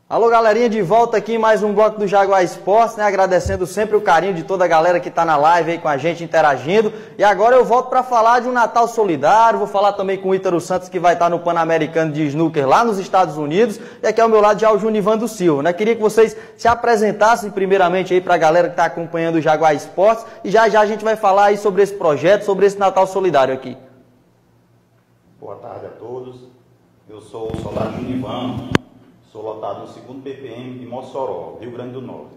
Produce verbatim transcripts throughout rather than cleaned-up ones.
Alô, galerinha, de volta aqui em mais um bloco do Jaguar Esportes, né? Agradecendo sempre o carinho de toda a galera que está na live aí com a gente, interagindo. E agora eu volto para falar de um Natal solidário, vou falar também com o Ítalo Santos, que vai estar no Pan-Americano de Snooker lá nos Estados Unidos. E aqui ao meu lado já o Junivando Silva, né? Queria que vocês se apresentassem primeiramente aí para a galera que está acompanhando o Jaguar Esportes. E já já a gente vai falar aí sobre esse projeto, sobre esse Natal solidário aqui. Boa tarde a todos. Eu sou o soldado Junivando. Sou lotado no segundo P P M de Mossoró, Rio Grande do Norte.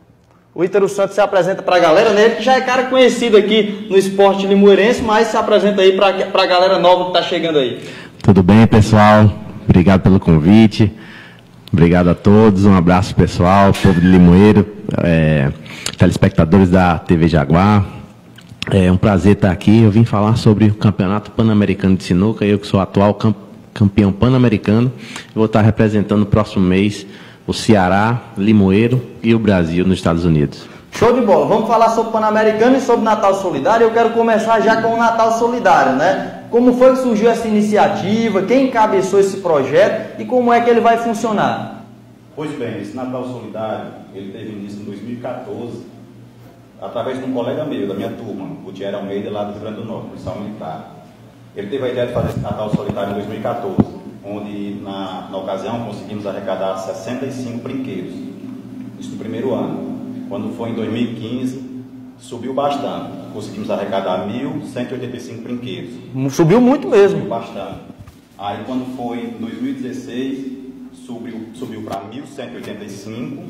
O Ítalo Santos se apresenta para a galera, né? Ele que já é cara conhecido aqui no esporte limoeirense, mas se apresenta aí para a galera nova que está chegando aí. Tudo bem, pessoal? Obrigado pelo convite. Obrigado a todos. Um abraço, pessoal, povo de Limoeiro, é, telespectadores da T V Jaguar. É um prazer estar aqui. Eu vim falar sobre o Campeonato Pan-Americano de Sinuca. Eu que sou atual campeão. campeão pan-americano, vou estar representando no próximo mês o Ceará, Limoeiro e o Brasil nos Estados Unidos. Show de bola, vamos falar sobre o Pan-Americano e sobre Natal Solidário. Eu quero começar já com o Natal Solidário, né? Como foi que surgiu essa iniciativa, quem encabeçou esse projeto e como é que ele vai funcionar? Pois bem, esse Natal Solidário, ele teve início em dois mil e quatorze, através de um colega meu, da minha turma, o Thierry Almeida, lá do Rio Grande do Norte, policial militar. Ele teve a ideia de fazer esse Natal Solidário em dois mil e quatorze, onde, na, na ocasião, conseguimos arrecadar sessenta e cinco brinquedos. Isso no primeiro ano. Quando foi em dois mil e quinze, subiu bastante. Conseguimos arrecadar mil cento e oitenta e cinco brinquedos. Subiu muito mesmo. Subiu bastante. Aí, quando foi em dois mil e dezesseis, subiu, subiu para mil cento e oitenta e cinco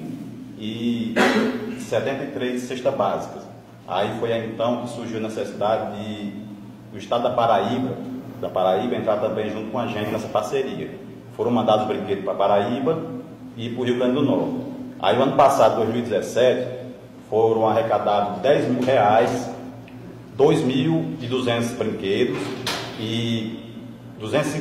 e setenta e três cestas básicas. Aí foi aí, então, que surgiu a necessidade de o estado da Paraíba, da Paraíba entrar também junto com a gente nessa parceria. Foram mandados brinquedos para Paraíba e para o Rio Grande do Norte. Aí, o ano passado, dois mil e dezessete, foram arrecadados dez mil reais, dois mil e duzentos brinquedos e duzentos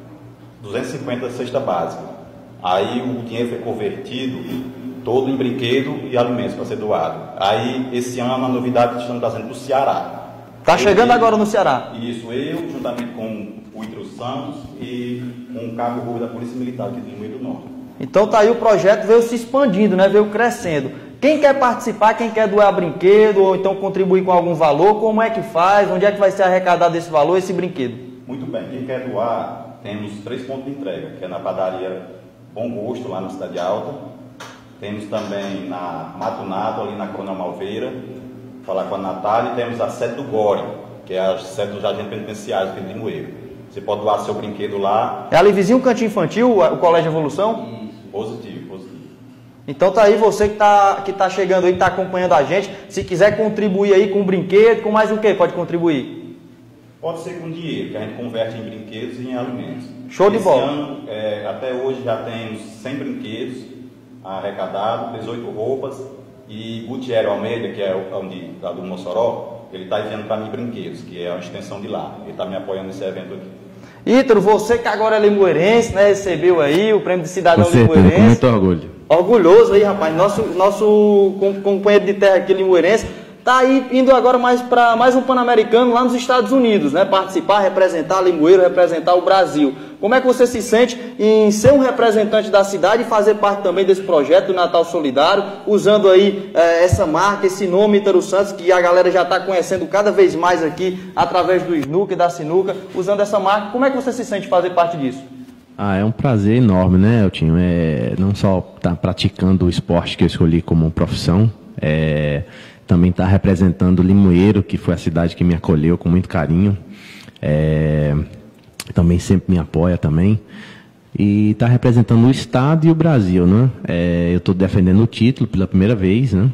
e cinquenta cestas básicas. Aí, o dinheiro foi convertido todo em brinquedo e alimentos para ser doado. Aí, esse ano, a novidade que estamos trazendo para o Ceará. Está chegando agora no Ceará. Isso, eu, juntamente com o Ítalo Santos e com o Cabo Rubio da Polícia Militar aqui do Limoeiro do Norte. Então tá aí, o projeto veio se expandindo, né? Veio crescendo. Quem quer participar, quem quer doar brinquedo ou então contribuir com algum valor, como é que faz? Onde é que vai ser arrecadado esse valor, esse brinquedo? Muito bem, quem quer doar, temos três pontos de entrega, que é na padaria Bom Gosto, lá na Cidade Alta. Temos também na Matunado, ali na Coronel Malveira. Falar com a Natália, e temos a sede do Gore, que é a sede dos agentes penitenciários aqui de Limoeiro. Você pode doar seu brinquedo lá. É ali vizinho o Cantinho Infantil, o Colégio Evolução? Isso. Positivo, positivo. Então tá aí, você que tá, que tá chegando aí, que tá acompanhando a gente, se quiser contribuir aí com brinquedo, com mais o que pode contribuir? Pode ser com dinheiro, que a gente converte em brinquedos e em alimentos. Show de Esse bola. ano, é, até hoje já temos cem brinquedos arrecadados, dezoito roupas. E o Thierry Almeida, que é o onde, lá do Mossoró, ele está enviando para mim brinquedos, que é uma extensão de lá. Ele está me apoiando nesse evento aqui. Ítalo, você que agora é limoeirense, né? Recebeu aí o prêmio de cidadão Com certeza, limoeirense. com muito orgulho. Orgulhoso aí, rapaz. Nosso, nosso companheiro de terra aqui, limoeirense, tá aí indo agora mais para mais um Pan-Americano lá nos Estados Unidos, né? Participar, representar Limoeiro, representar o Brasil. Como é que você se sente em ser um representante da cidade e fazer parte também desse projeto do Natal Solidário, usando aí eh, essa marca, esse nome Ítalo Santos, que a galera já está conhecendo cada vez mais aqui através do snooker, da sinuca, usando essa marca. Como é que você se sente fazer parte disso? Ah, é um prazer enorme, né, Eltinho? É, não só estar tá praticando o esporte que eu escolhi como profissão, é, também estar tá representando Limoeiro, que foi a cidade que me acolheu com muito carinho. É, também sempre me apoia também, e está representando o Estado e o Brasil, né? É, eu estou defendendo o título pela primeira vez, né?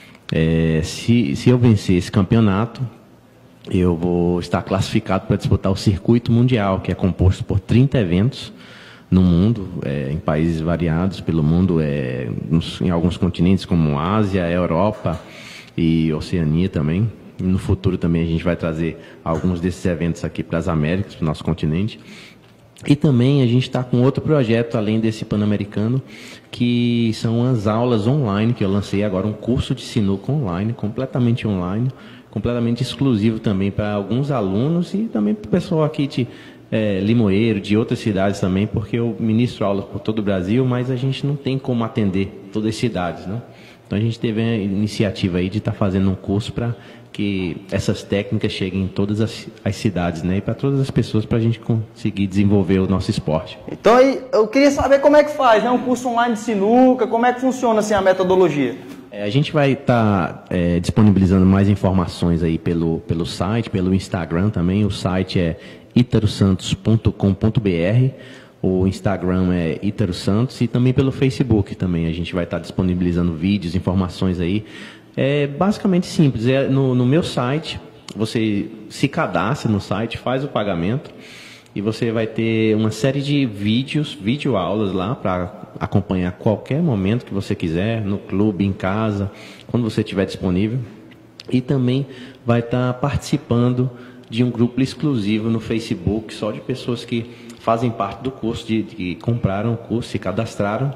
É, se, se eu vencer esse campeonato, eu vou estar classificado para disputar o circuito mundial, que é composto por trinta eventos no mundo, é, em países variados pelo mundo, é, nos, em alguns continentes como Ásia, Europa e Oceania também. No futuro também a gente vai trazer alguns desses eventos aqui para as Américas, para o nosso continente. E também a gente está com outro projeto, além desse Pan-Americano, que são as aulas online, que eu lancei agora, um curso de sinuca online, completamente online, completamente exclusivo também para alguns alunos e também para o pessoal aqui de, é, Limoeiro, de outras cidades também, porque eu ministro aulas por todo o Brasil, mas a gente não tem como atender todas as cidades, né? Então a gente teve a iniciativa aí de estar tá fazendo um curso para que essas técnicas cheguem em todas as, as cidades, né? E para todas as pessoas, para a gente conseguir desenvolver o nosso esporte. Então aí, eu queria saber como é que faz, né? Um curso online de sinuca, como é que funciona assim a metodologia? É, a gente vai estar tá, é, disponibilizando mais informações aí pelo, pelo site, pelo Instagram também. O site é itaro santos ponto com ponto br. O Instagram é Itaro Santos e também pelo Facebook também. A gente vai estar disponibilizando vídeos, informações aí. É basicamente simples. É no, no meu site, você se cadastra no site, faz o pagamento e você vai ter uma série de vídeos, videoaulas lá para acompanhar qualquer momento que você quiser, no clube, em casa, quando você estiver disponível. E também vai estar participando de um grupo exclusivo no Facebook, só de pessoas que fazem parte do curso, de, de compraram o curso, se cadastraram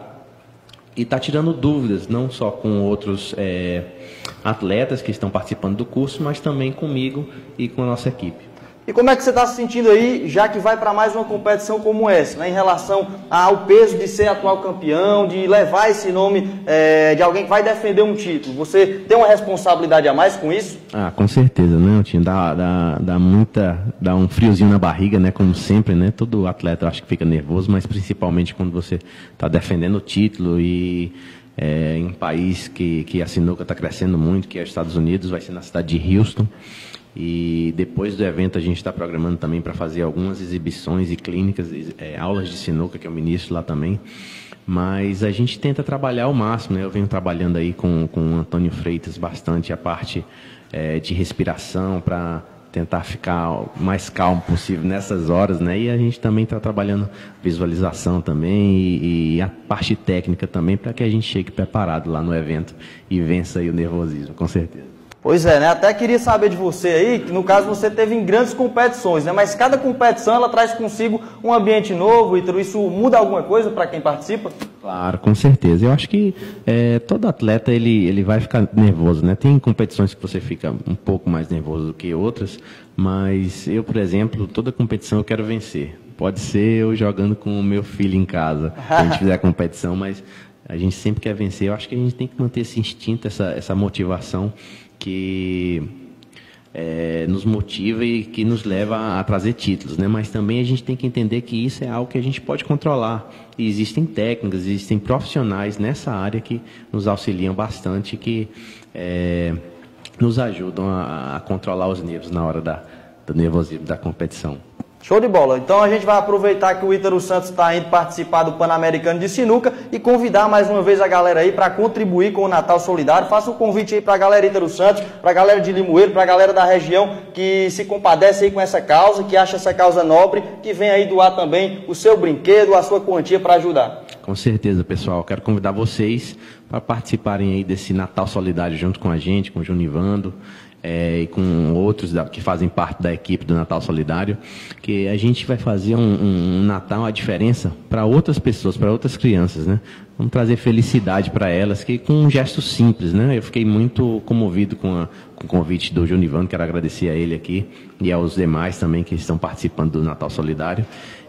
e está tirando dúvidas, não só com outros é, atletas que estão participando do curso, mas também comigo e com a nossa equipe. E como é que você está se sentindo aí, já que vai para mais uma competição como essa, né, em relação ao peso de ser atual campeão, de levar esse nome é, de alguém que vai defender um título? Você tem uma responsabilidade a mais com isso? Ah, com certeza, né, Tinha dá, dá, dá muita, dá um friozinho na barriga, né, como sempre, né, todo atleta acho que fica nervoso, mas principalmente quando você está defendendo o título e é, em um país que, que a sinuca está crescendo muito, que é os Estados Unidos, vai ser na cidade de Houston. E depois do evento a gente está programando também para fazer algumas exibições e clínicas, é, aulas de sinuca, que eu ministro lá também. Mas a gente tenta trabalhar ao máximo, né? Eu venho trabalhando aí com, com o Antônio Freitas bastante a parte é, de respiração para tentar ficar o mais calmo possível nessas horas, né? E a gente também está trabalhando visualização também e, e a parte técnica também para que a gente chegue preparado lá no evento e vença aí o nervosismo, com certeza. Pois é, né? Até queria saber de você aí, que no caso você teve em grandes competições, né? Mas cada competição ela traz consigo um ambiente novo, e isso muda alguma coisa para quem participa? Claro, com certeza. Eu acho que é, todo atleta ele, ele vai ficar nervoso, né? Tem competições que você fica um pouco mais nervoso do que outras, mas eu, por exemplo, toda competição eu quero vencer. Pode ser eu jogando com o meu filho em casa, se a gente fizer a competição, mas a gente sempre quer vencer. Eu acho que a gente tem que manter esse instinto, essa, essa motivação que é, nos motiva e que nos leva a, a trazer títulos, né? Mas também a gente tem que entender que isso é algo que a gente pode controlar. E existem técnicas, existem profissionais nessa área que nos auxiliam bastante, que é, nos ajudam a, a controlar os nervos na hora da, do nervosismo da competição. Show de bola. Então a gente vai aproveitar que o Itaro Santos está indo participar do Pan-Americano de Sinuca e convidar mais uma vez a galera aí para contribuir com o Natal Solidário. Faça um convite aí para a galera Itaro Santos, para a galera de Limoeiro, para a galera da região que se compadece aí com essa causa, que acha essa causa nobre, que vem aí doar também o seu brinquedo, a sua quantia para ajudar. Com certeza, pessoal. Quero convidar vocês para participarem aí desse Natal Solidário junto com a gente, com o Junivando. É, e com outros da, que fazem parte da equipe do Natal Solidário, que a gente vai fazer um, um, um Natal, a diferença para outras pessoas, para outras crianças, né? Vamos trazer felicidade para elas, que com um gesto simples, né? Eu fiquei muito comovido com, a, com o convite do Junivando, quero agradecer a ele aqui e aos demais também que estão participando do Natal Solidário.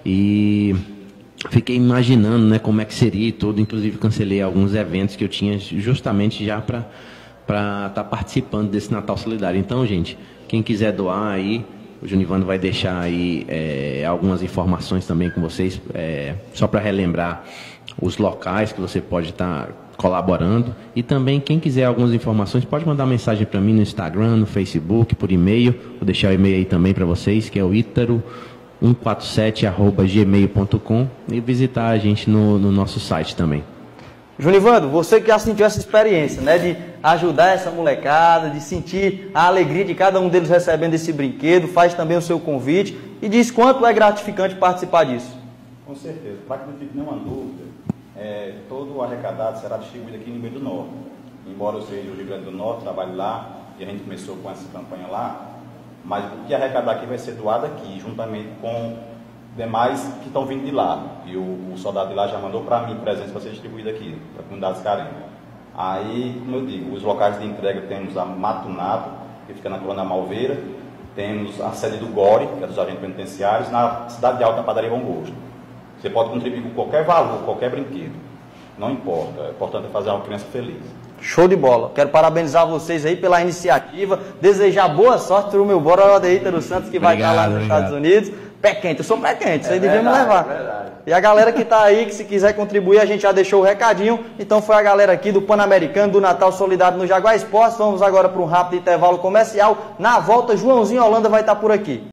E fiquei imaginando, né, como é que seria e tudo, inclusive cancelei alguns eventos que eu tinha justamente já para para estar tá participando desse Natal Solidário. Então, gente, quem quiser doar aí, o Junivando vai deixar aí é, algumas informações também com vocês, é, só para relembrar os locais que você pode estar tá colaborando. E também, quem quiser algumas informações, pode mandar mensagem para mim no Instagram, no Facebook, por e-mail. Vou deixar o e-mail aí também para vocês, que é o itaro cento e quarenta e sete arroba gmail ponto com, e visitar a gente no, no nosso site também. Junivando, você que já sentiu essa experiência, né, de ajudar essa molecada, de sentir a alegria de cada um deles recebendo esse brinquedo, faz também o seu convite e diz quanto é gratificante participar disso. Com certeza, para que não fique nenhuma dúvida, é, todo o arrecadado será distribuído aqui no Rio Grande do Norte. Embora eu seja do Rio Grande do Norte, trabalhe lá, e a gente começou com essa campanha lá, mas o que arrecadar aqui vai ser doado aqui, juntamente com demais que estão vindo de lá. E o, o soldado de lá já mandou para mim presentes para ser distribuído aqui, para comunidades carentes. Aí, como eu digo, os locais de entrega temos a Mato Nato, que fica na Colônia Malveira, temos a sede do Gore, que é dos agentes penitenciários, na Cidade de Alta, na Padaria Bom Gosto. Você pode contribuir com qualquer valor, qualquer brinquedo. Não importa, o importante é fazer uma criança feliz. Show de bola. Quero parabenizar vocês aí pela iniciativa, desejar boa sorte para o meu brother Ítalo Santos, que vai Obrigado, estar lá nos obrigado. Estados Unidos. Pé quente, eu sou pé quente, vocês É deviam me verdade, levar. é verdade. E a galera que está aí, que se quiser contribuir, a gente já deixou o recadinho. Então foi a galera aqui do Pan-Americano, do Natal Solidário no Jaguar Esportes. Vamos agora para um rápido intervalo comercial. Na volta, Joãozinho Holanda vai estar por aqui.